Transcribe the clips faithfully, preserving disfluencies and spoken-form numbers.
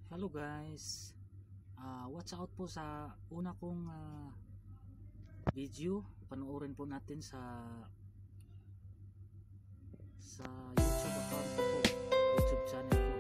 Hello guys, uh, watch out po sa una kong uh, video. Panoorin po natin sa sa YouTube account ko po, YouTube channel ko.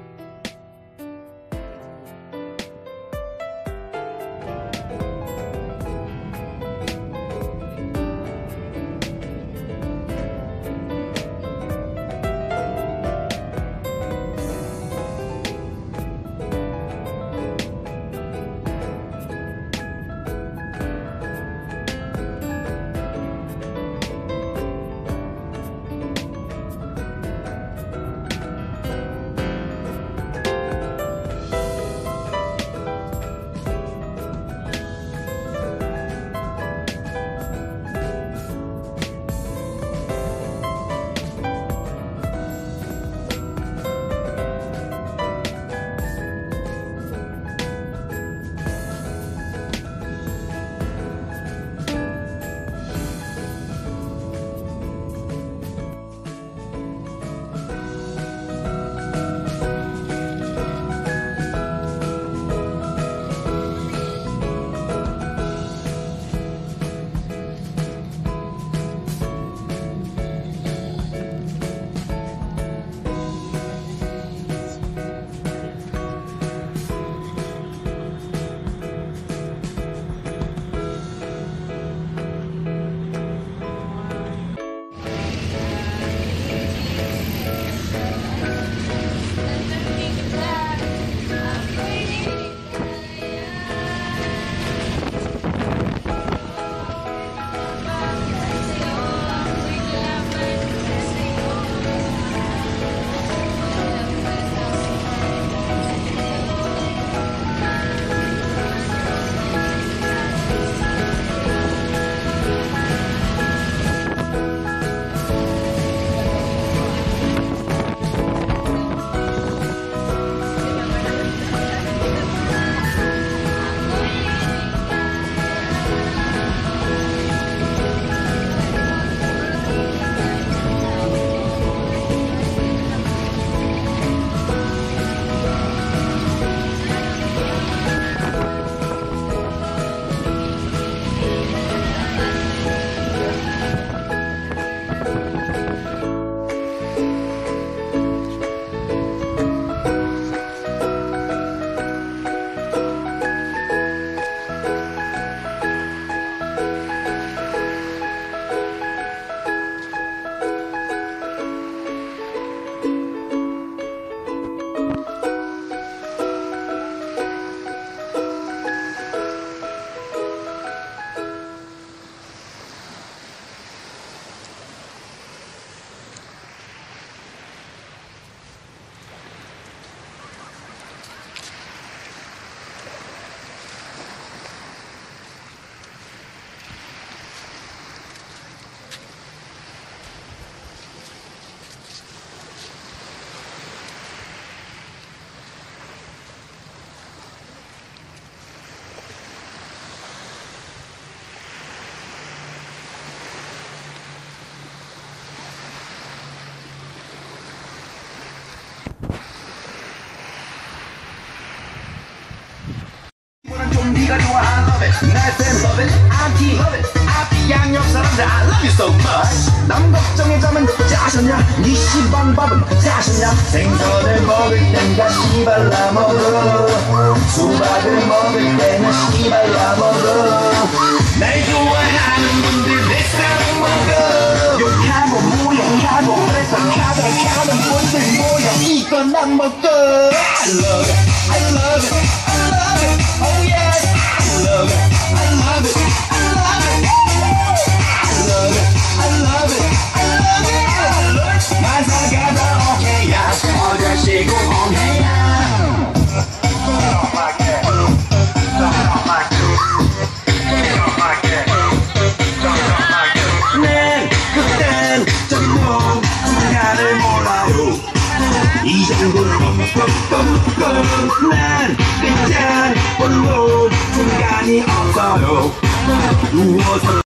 네가 좋아 I love it 날쌘 love it 아기 love it 아기 양옆 사람들 I love you so much 남 걱정의 잠은 자셨냐 니 시방밥은 자셨냐 생선을 먹을 땐 다 씨발라 먹어 수박을 먹을 때는 씨발라 먹어 날 좋아하는 분들 내 사랑 먹어 욕하고 무욕하고 그래서 카백하는 분들 모여 이건 안 먹어 I love it I love it I love it oh yes I love it I love it I love it I love it I love it I love it I love it 마사가다 오케이야 어제 쉬고 오케이야 Don't like that Don't like that Don't like that Don't like that 난 그땐 저기 놈 순간을 몰라요 이제는 꿀꺽꺽꺽꺽 난 그땐 별로 순간이 없어요 누워서